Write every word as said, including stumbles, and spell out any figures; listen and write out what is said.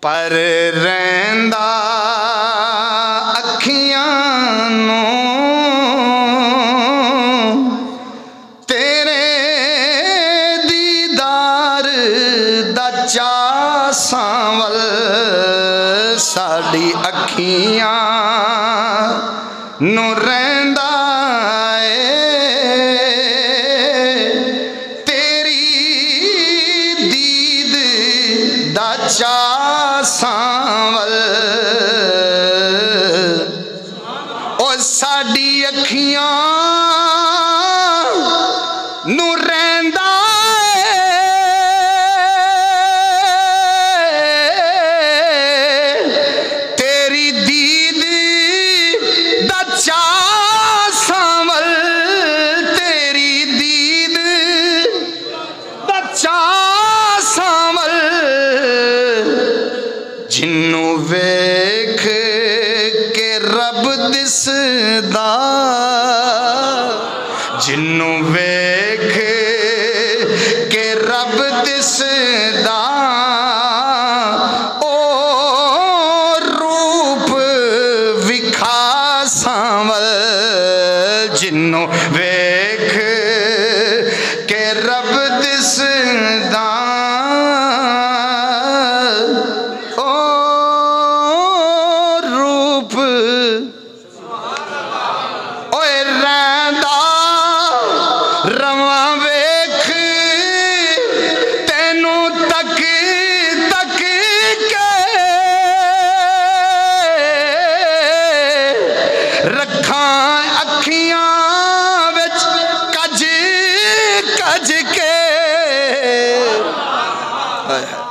पर रैंदा अखियां नूं तेरे दीदार दा चासां वल साडी अखियां नूं रैंदा चासां वल ओ साडी अखियां नूं रैंदा तेरी दीद दा चासां वल तेरी दीद दा चासां वल जिन्नू वेख के रब दिसदा जिन्नू वेख के रब दिसदा ओ रूप विखासां वल जिन्नू वेख के रब दिसदा रवां वेख तेनू तक तक के रखां अखियां विच कज कज के